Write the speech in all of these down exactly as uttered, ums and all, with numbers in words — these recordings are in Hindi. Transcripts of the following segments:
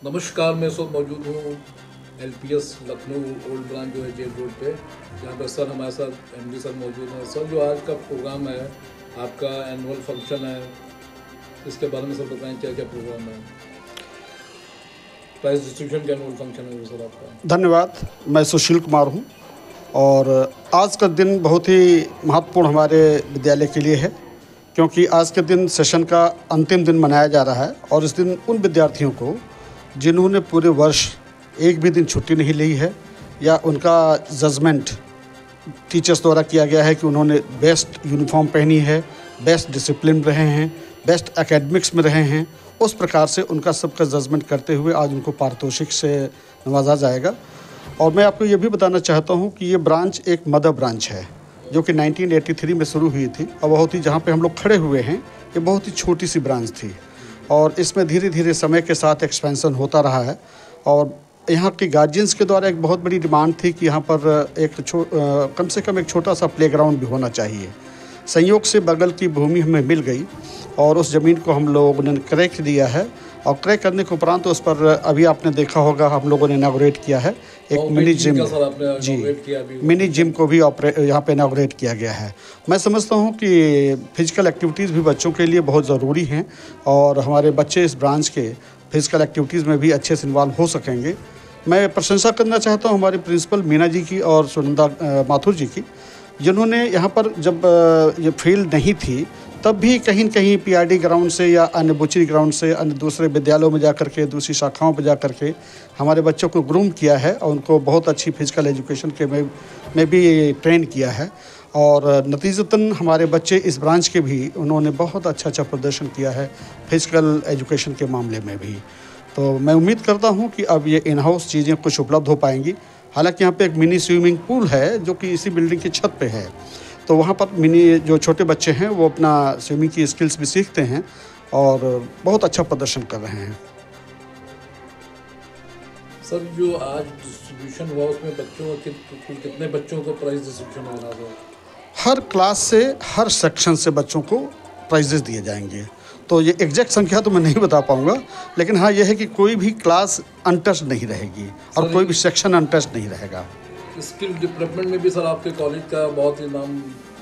नमस्कार, मैं इस वक्त मौजूद हूँ L P S Lucknow old branch जो है जेल रोड पे, जहाँ पर सर हमारे साथ एम डी सर मौजूद हैं। सर, जो आज का प्रोग्राम है आपका एनुअल फंक्शन है, इसके बारे में सर बताएं क्या क्या प्रोग्राम है। प्राइज डिस्ट्रीब्यूशन का एनुअल फंक्शन है सर आपका। धन्यवाद। मैं सुशील कुमार हूँ और आज का दिन बहुत ही महत्वपूर्ण हमारे विद्यालय के लिए है, क्योंकि आज के दिन सेशन का अंतिम दिन मनाया जा रहा है और इस दिन उन विद्यार्थियों को जिन्होंने पूरे वर्ष एक भी दिन छुट्टी नहीं ली है या उनका जजमेंट टीचर्स द्वारा किया गया है कि उन्होंने बेस्ट यूनिफॉर्म पहनी है, बेस्ट डिसिप्लिन रहे हैं, बेस्ट एकेडमिक्स में रहे हैं, उस प्रकार से उनका सबका जजमेंट करते हुए आज उनको पारितोषिक से नवाजा जाएगा। और मैं आपको ये भी बताना चाहता हूँ कि ये ब्रांच एक मदर ब्रांच है जो कि नाइनटीन एटी थ्री में शुरू हुई थी और बहुत ही जहाँ पे हम लोग खड़े हुए हैं ये बहुत ही छोटी सी ब्रांच थी और इसमें धीरे धीरे समय के साथ एक्सपेंशन होता रहा है। और यहाँ के गार्जियंस के द्वारा एक बहुत बड़ी डिमांड थी कि यहाँ पर एक छो आ, कम से कम एक छोटा सा प्लेग्राउंड भी होना चाहिए। संयोग से बगल की भूमि हमें मिल गई और उस ज़मीन को हम लोगों ने क्रय दिया है और क्रय करने के उपरांत तो उस पर अभी आपने देखा होगा हम लोगों ने इनागोरेट किया है एक मिनी जिम। जी, मिनी जिम को भी यहाँ पे इनागोरेट किया गया है। मैं समझता हूँ कि फिजिकल एक्टिविटीज़ भी बच्चों के लिए बहुत ज़रूरी हैं और हमारे बच्चे इस ब्रांच के फिजिकल एक्टिविटीज़ में भी अच्छे से इन्वॉल्व हो सकेंगे। मैं प्रशंसा करना चाहता हूँ हमारे प्रिंसिपल मीना जी की और सुनंदा माथुर जी की, जिन्होंने यहाँ पर जब ये फील्ड नहीं थी तब भी कहीं न कहीं पी आर डी ग्राउंड से या अन्य बुचरी ग्राउंड से अन्य दूसरे विद्यालयों में जा कर के दूसरी शाखाओं पर जा कर के हमारे बच्चों को ग्रूम किया है और उनको बहुत अच्छी फिजिकल एजुकेशन के में में भी ट्रेन किया है। और नतीजतन हमारे बच्चे इस ब्रांच के भी उन्होंने बहुत अच्छा अच्छा प्रदर्शन किया है फिजिकल एजुकेशन के मामले में भी। तो मैं उम्मीद करता हूँ कि अब ये इन हाउस चीज़ें कुछ उपलब्ध हो पाएंगी। हालांकि यहाँ पे एक मिनी स्विमिंग पूल है जो कि इसी बिल्डिंग की छत पे है, तो वहाँ पर मिनी जो छोटे बच्चे हैं वो अपना स्विमिंग की स्किल्स भी सीखते हैं और बहुत अच्छा प्रदर्शन कर रहे हैं। सर, जो आज डिस्ट्रीब्यूशन हुआ उसमें बच्चों के कितने बच्चों को प्राइज डिस्ट्रीब्यूशन हो रहा था? हर क्लास से हर सेक्शन से बच्चों को प्राइजेस दिए जाएंगे। तो ये एग्जैक्ट संख्या तो मैं नहीं बता पाऊंगा, लेकिन हाँ ये है कि कोई भी क्लास अनटच नहीं रहेगी और कोई भी सेक्शन अनटच नहीं रहेगा। स्किल डेवलपमेंट में भी सर आपके कॉलेज का बहुत ही नाम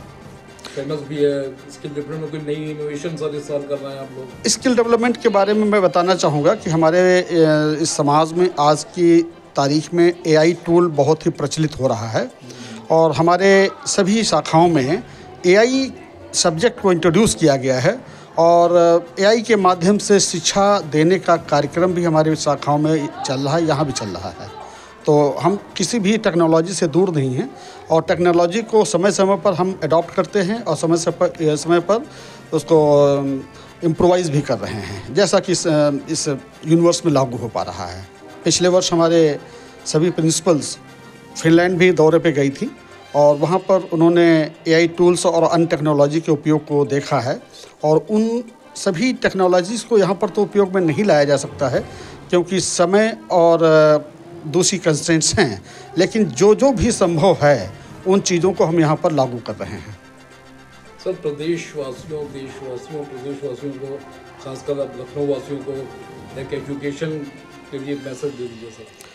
फेमस भी है। स्किल डेवलपमेंट में कोई नई इनोवेशन सर इस साल कर रहे हैं आप लोग? स्किल डेवलपमेंट के बारे में मैं बताना चाहूँगा कि हमारे इस समाज में आज की तारीख में ए आई टूल बहुत ही प्रचलित हो रहा है और हमारे सभी शाखाओं में ए आई सब्जेक्ट को इंट्रोड्यूस किया गया है और ए आई के माध्यम से शिक्षा देने का कार्यक्रम भी हमारे शाखाओं में चल रहा है, यहाँ भी चल रहा है। तो हम किसी भी टेक्नोलॉजी से दूर नहीं हैं और टेक्नोलॉजी को समय समय पर हम अडॉप्ट करते हैं और समय से पर समय पर उसको इम्प्रोवाइज़ भी कर रहे हैं, जैसा कि इस, इस यूनिवर्स में लागू हो पा रहा है। पिछले वर्ष हमारे सभी प्रिंसिपल्स फिनलैंड भी दौरे पे गई थी और वहाँ पर उन्होंने ए आई टूल्स और अन्य टेक्नोलॉजी के उपयोग को देखा है और उन सभी टेक्नोलॉजीज़ को यहाँ पर तो उपयोग में नहीं लाया जा सकता है क्योंकि समय और दूसरी कंस्ट्रेंट्स हैं, लेकिन जो जो भी संभव है उन चीज़ों को हम यहाँ पर लागू कर रहे हैं। सर, प्रदेशवासियों देशवासियों प्रदेशवासियों को, खासकर लखनऊ वासियों को एक एजुकेशन के लिए मैसेज दे दीजिए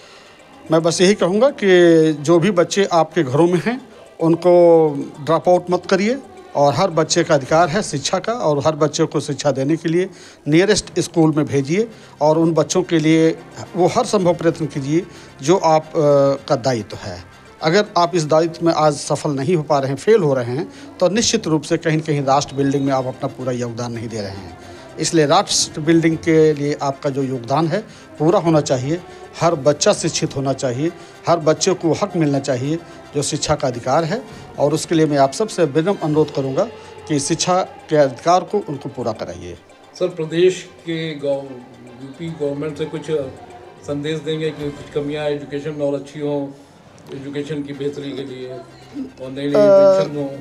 सर। मैं बस यही कहूँगा कि जो भी बच्चे आपके घरों में हैं उनको ड्रॉप आउट मत करिए और हर बच्चे का अधिकार है शिक्षा का और हर बच्चे को शिक्षा देने के लिए नियरेस्ट स्कूल में भेजिए और उन बच्चों के लिए वो हर संभव प्रयत्न कीजिए जो आप आ, का दायित्व है। अगर आप इस दायित्व में आज सफल नहीं हो पा रहे हैं, फेल हो रहे हैं, तो निश्चित रूप से कहीं कहीं राष्ट्र बिल्डिंग में आप अपना पूरा योगदान नहीं दे रहे हैं। इसलिए राष्ट्र बिल्डिंग के लिए आपका जो योगदान है पूरा होना चाहिए। हर बच्चा शिक्षित होना चाहिए, हर बच्चे को हक मिलना चाहिए जो शिक्षा का अधिकार है और उसके लिए मैं आप सबसे विनम्र अनुरोध करूंगा कि शिक्षा के अधिकार को उनको पूरा कराइए। सर, प्रदेश के यूपी गवर्नमेंट से कुछ संदेश देंगे कि कुछ कमियां एजुकेशन में और अच्छी हों, एजुकेशन की बेहतरी के लिए और नई नई इन्वेंशन हो?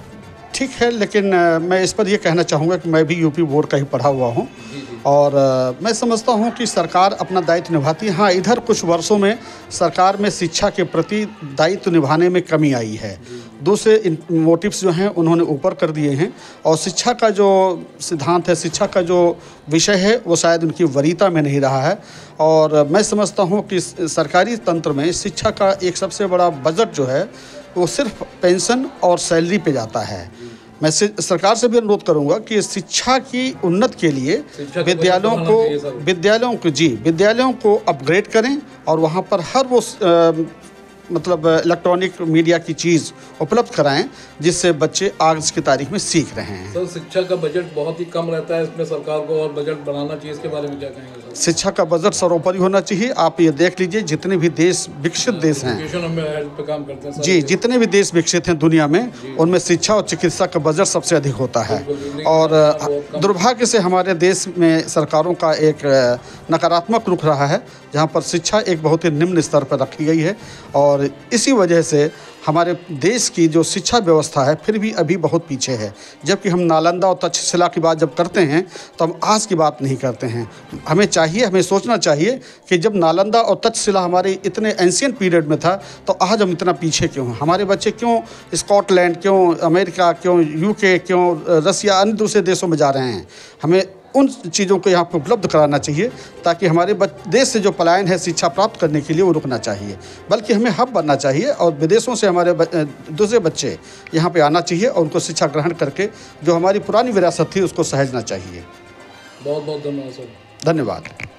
ठीक है, लेकिन मैं इस पर यह कहना चाहूँगा कि मैं भी यूपी बोर्ड का ही पढ़ा हुआ हूँ और मैं समझता हूँ कि सरकार अपना दायित्व निभाती है। हाँ, इधर कुछ वर्षों में सरकार में शिक्षा के प्रति दायित्व निभाने में कमी आई है। दूसरे मोटिव्स जो हैं उन्होंने ऊपर कर दिए हैं। और शिक्षा का जो सिद्धांत है, शिक्षा का जो विषय है, वो शायद उनकी वरीयता में नहीं रहा है। और मैं समझता हूँ कि सरकारी तंत्र में शिक्षा का एक सबसे बड़ा बजट जो है वो सिर्फ पेंशन और सैलरी पे जाता है। मैं सरकार से भी अनुरोध करूंगा कि शिक्षा की उन्नति के लिए विद्यालयों को विद्यालयों को जी विद्यालयों को अपग्रेड करें और वहाँ पर हर वो आ, मतलब इलेक्ट्रॉनिक मीडिया की चीज़ उपलब्ध कराएं जिससे बच्चे आज की तारीख में सीख रहे हैं। सर, शिक्षा का बजट बहुत ही कम रहता है, इसमें सरकार को और बजट बनाना चाहिए, इसके बारे में क्या कहेंगे सर? शिक्षा का बजट सर्वोपरि होना चाहिए। आप ये देख लीजिए, जितने भी देश विकसित देश हैं पे काम करते हैं जी, जितने भी देश विकसित हैं दुनिया में, उनमें शिक्षा और चिकित्सा का बजट सबसे अधिक होता है। और दुर्भाग्य से हमारे देश में सरकारों का एक नकारात्मक रुख रहा है, जहाँ पर शिक्षा एक बहुत ही निम्न स्तर पर रखी गई है। और इसी वजह से हमारे देश की जो शिक्षा व्यवस्था है फिर भी अभी बहुत पीछे है। जबकि हम नालंदा और तक्षशिला की बात जब करते हैं तो हम आज की बात नहीं करते हैं। हमें चाहिए हमें सोचना चाहिए कि जब नालंदा और तक्षशिला हमारे इतने एंशिएंट पीरियड में था तो आज हम इतना पीछे क्यों हैं? हमारे बच्चे क्यों स्कॉटलैंड, क्यों अमेरिका, क्यों यूके, क्यों रसिया, अन्य दूसरे देशों में जा रहे हैं? हमें उन चीज़ों को यहाँ पर उपलब्ध कराना चाहिए ताकि हमारे देश से जो पलायन है शिक्षा प्राप्त करने के लिए वो रुकना चाहिए, बल्कि हमें हब बनना चाहिए और विदेशों से हमारे दूसरे बच्चे यहाँ पे आना चाहिए और उनको शिक्षा ग्रहण करके जो हमारी पुरानी विरासत थी उसको सहेजना चाहिए। बहुत बहुत धन्यवाद सर। धन्यवाद।